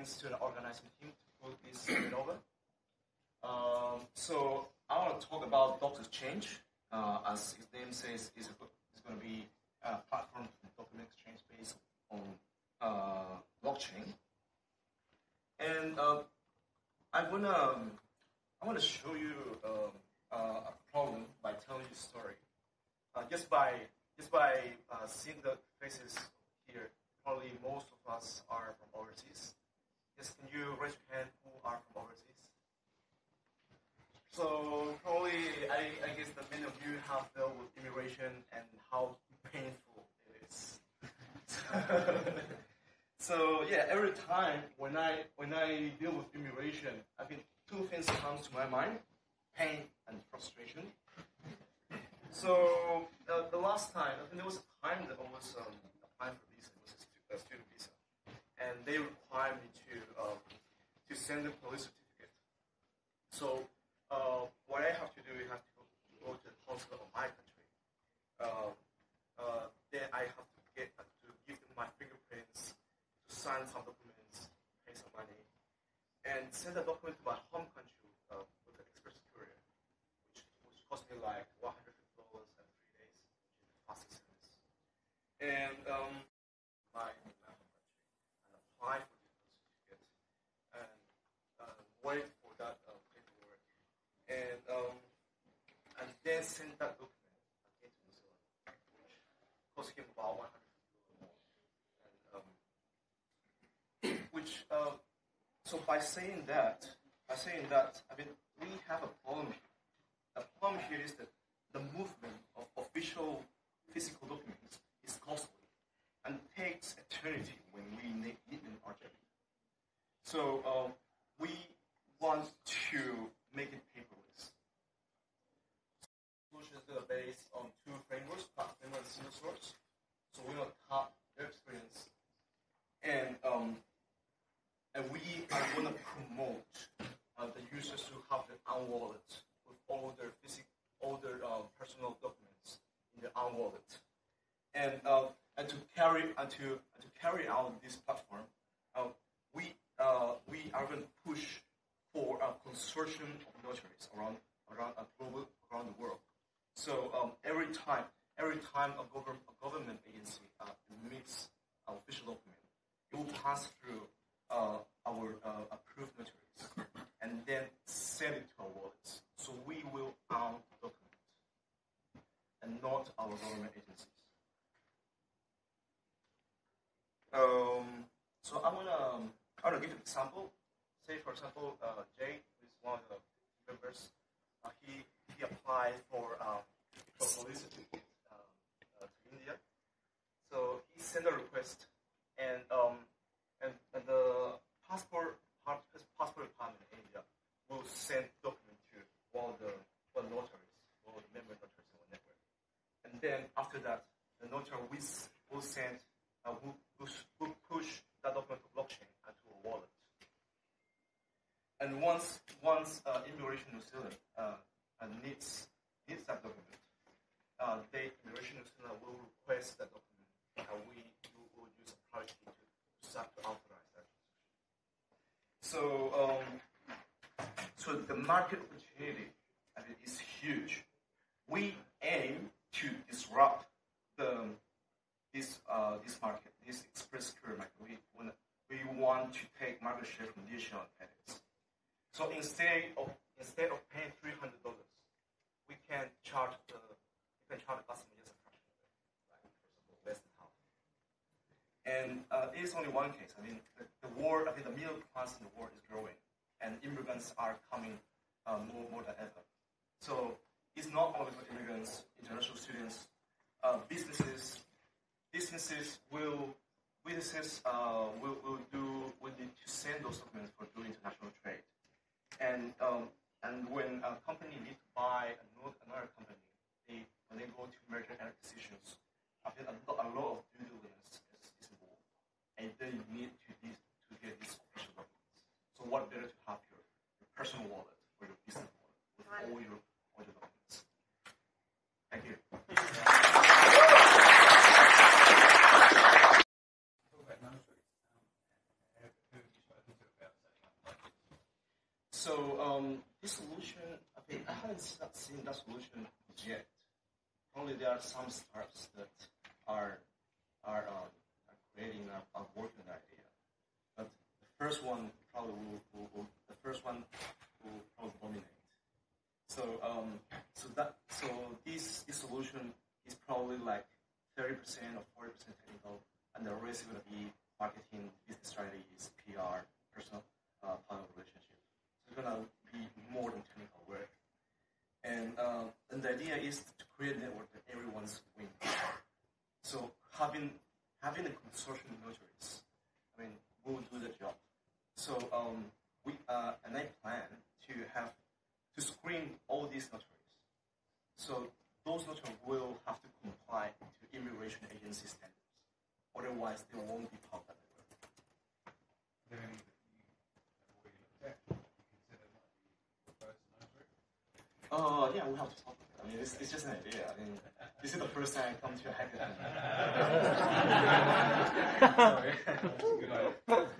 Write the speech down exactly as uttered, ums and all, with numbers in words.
thanks to the organizing team to put this event over. Um, so I want to talk about DocsXchange. Uh, as its name says, is it's going to be a platform for document exchange based on uh, blockchain. And uh, I wanna um, I wanna show you um, uh, a problem by telling you a story. Uh, just by just by uh, seeing the faces here, probably most of us are from overseas. Yes, can you raise your hand who are from overseas? So probably, I, I guess that many of you have dealt with immigration and how painful it is. So yeah, every time when I when I deal with immigration, I think two things come to my mind: pain and frustration. So uh, the last time, I think there was a time that I was um, applying for visa, it was a, stu a student visa, and they required me to um, to send a police certificate. So uh, what I have to do, I have to go, go to the consulate of my country. Uh, uh, then I have to get uh, to give them my fingerprints, to sign some documents, pay some money, and send that document to my home country uh, with an express courier, which, which cost me like one hundred fifty dollars and three days, which is the fastest service. And um, my, my home country and apply for the certificate and uh, wait for that uh, paperwork, and um, and then send that document again to New Zealand, which cost him about one hundred fifty dollars more. And um, which uh, so by saying that, by saying that, I mean we have a problem here. The problem here is that the movement of official physical documents is costly and takes eternity when we need them urgently. So uh, we want to make it paperless. Solutions that are based on two frameworks, platform and single source. So we want to tap their experience, and um, and we are going to promote uh, the users to have their own wallet with all their physical, all their uh, personal documents in their own wallet, and uh, and to carry and to and to carry out this platform, uh, we uh, we are going to push for a consortium of notaries around around a global around the world. So um, every time every time a government a government agency uh, emits an official document, it will pass through uh, our uh, approved notaries and then send it to our wallets. So we will own the document and not our government agencies. Um, so I wanna um, I wanna give an example. Say for example, uh, Jay, who is one of the members, uh, he he applied for um, for police certificate um, uh, to India. So he sent a request, and um, and, and the passport passport department in India will send document to one of the one notaries, one of the member notaries in the network, and then after that, the notary will will send uh, will, will push that document to blockchain and to a wallet. And once once uh, Immigration New Zealand uh, needs needs that document, uh, they Immigration New Zealand will request that document, and we will use a private key to, to start to authorize that. So um, so the market opportunity, I mean, is huge. We aim to disrupt the this uh, this market, this express courier market. We want we want to take market share from additional competitors. So instead of instead of paying three hundred dollars, we can charge the we can charge the customer just a fraction of it, right? For example, less than half. And uh, it is only one case. I mean, the, the world, I think the middle class in the world is growing, and immigrants are coming uh, more more than ever. So it's not only for immigrants, international students, uh, businesses. Businesses will businesses uh, will will do will need to send those documents for doing international trade. And um, and when a company needs to buy another company, they when they go to merger and acquisitions, I think a lot, a lot of due diligence is, is involved, and they need to these, to get these official documents. So what better to have your, your personal wallet or your business wallet with all your all your documents. Thank you. So um, this solution, I think I haven't seen that solution yet. Only there are some startups that are are, um, are creating, are, are working on that idea. But the first one probably will, will, will the first one will probably dominate. So um, so that so this this solution is probably like thirty percent or forty percent technical, and the rest is going to be marketing, business strategies, P R, personal uh, partner relationship. So it's going to be more than technical work. And uh, and the idea is to create a network that everyone's win. So having having a consortium of notaries, I mean, will do the job. So um, we uh, and I plan to have to screen all these notaries. So those notaries will have to comply to immigration agency standards. Otherwise, they won't be part of that network. Are there any that you have already looked at? You consider might be the first notary? Uh, yeah, we have to talk about it. I mean, it's, it's just an idea. I mean, this is the first time I come to a hackathon. Sorry. Good idea.